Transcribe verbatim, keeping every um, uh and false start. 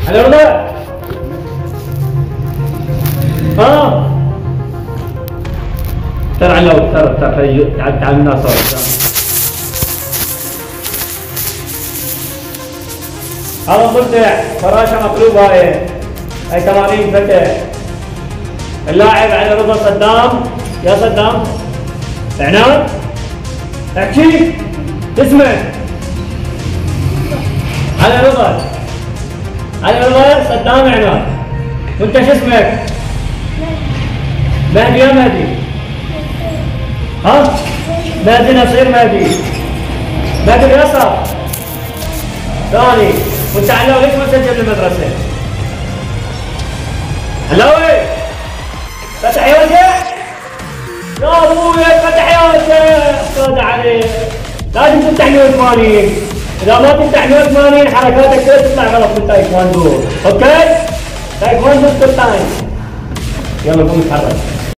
على رضا. ها ترى على ترى ترى تعال تعال الناس هذا مبدع فراشه مقلوبه هاي هاي تمارين فتح. اللاعب على رضا صدام. يا صدام عناد احكي اسمك. على رضا على رضا صدام عناد. وانت شو اسمك؟ مهدي يا مهدي. ها؟ مهدي نصير مهدي. مهدي اليسار. ثاني. وانت علاوي ليش ما تسجل بالمدرسة؟ علاوي فتح يا وجه. يا ابوي فتح يا وجه. استاذ علي لازم تفتح مية وثمانين. اذا ما تفتح مية وثمانين حركاتك كلها تطلع غلط في التايكوندو. اوكي؟ تايكوندو ستايل. يلا قوم اتحرك.